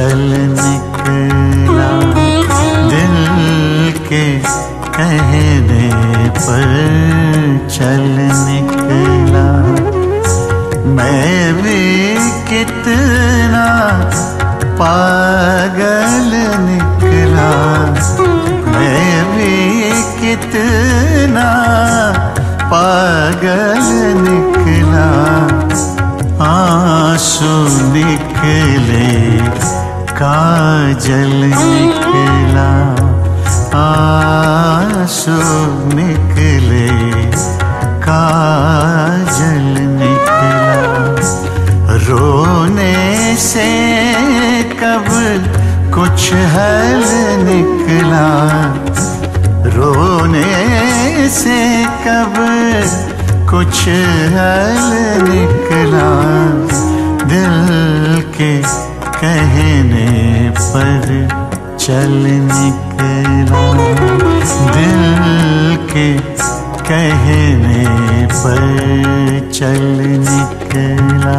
चल निकला, दिल के कहने पर चल निकला। मैं भी कितना पागल निकला, मैं भी कितना पागल निकला। आंसू निकले काजल निकला, आंसू निकले काजल निकला। रोने से कब कुछ हल निकला, रोने से कब कुछ हल निकला। दिल के कहने पर चल निकला, दिल के कहने पर चल निकला।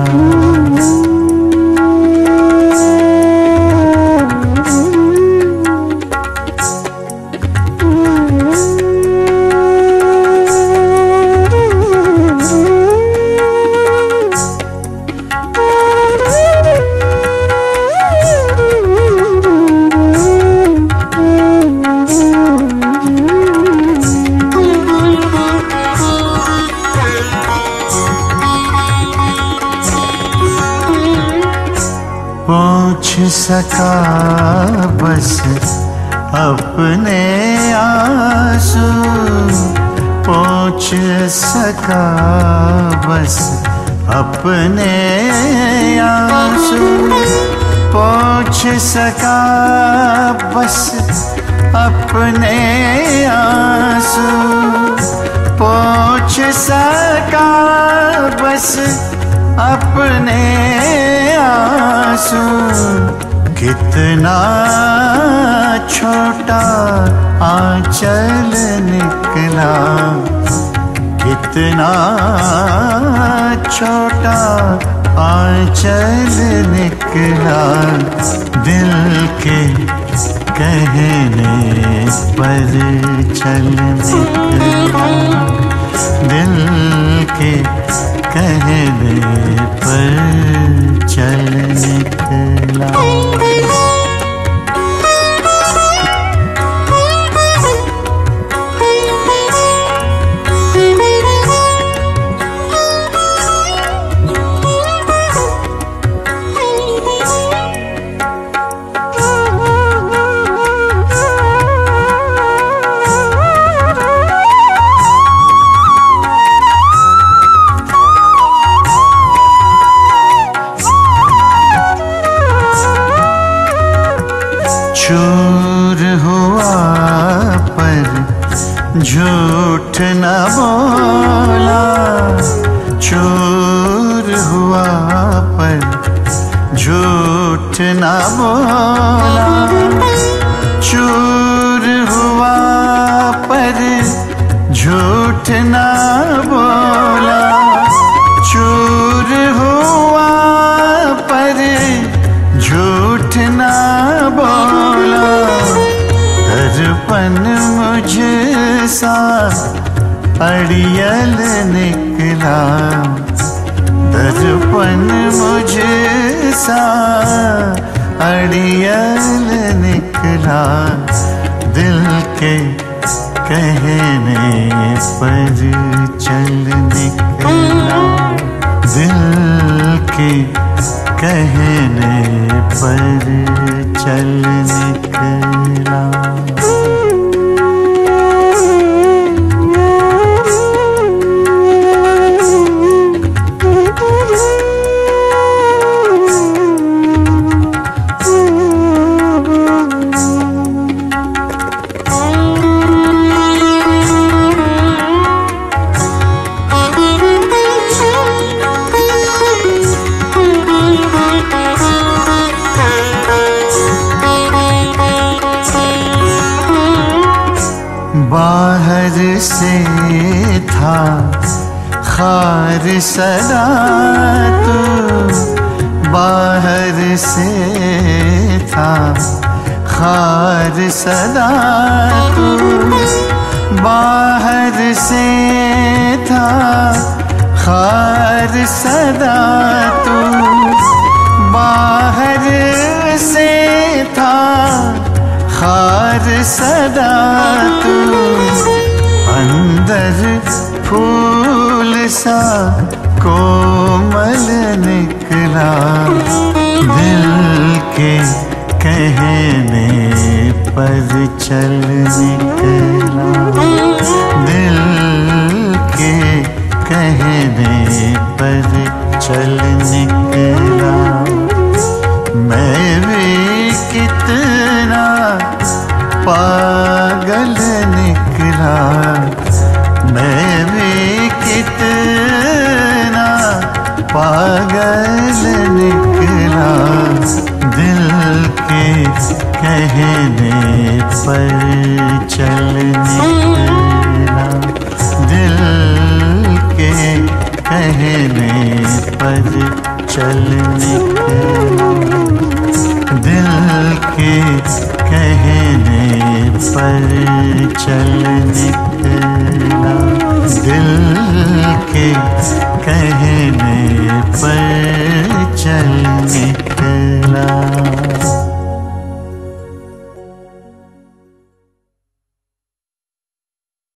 पूछ सका बस अपने आंसू, पूछ सका बस अपने आंसू, पूछ सका बस अपने आंसू, पूछ सका बस अपने आंसू। कितना छोटा आंचल निकला, कितना छोटा आंचल निकला। दिल के कहने पर चल निकला, दिल के कहने पर चल निकला। चूर हुआ पर झूठ न बोला, चूर हुआ पर झूठ न बोला, चूर हुआ पर झूठ न बोला, चूर हुआ पर झूठ न बोला। दर्पण मुझसा अड़ियल निकला, दर्पण मुझसा अड़ियल निकला। दिल के कहने पर चल निकला, दिल के कहने पर चल निकला। बाहर से था खार सदा तू, बाहर से था खार सदा तू, बाहर से था खार सदा तू, बाहर से था खार सदा तू, अंदर फूल सा कोमल निकला, दिल के कहने पर चल निकला, दिल के कहने पर चल निकला। मैं भी कितना पागल निकला, मैं भी कितना पागल निकला, दिल के कहने पर चल निकला, दिल के कहने पर चल निकला, दिल के कहने पर चल निकला, दिल के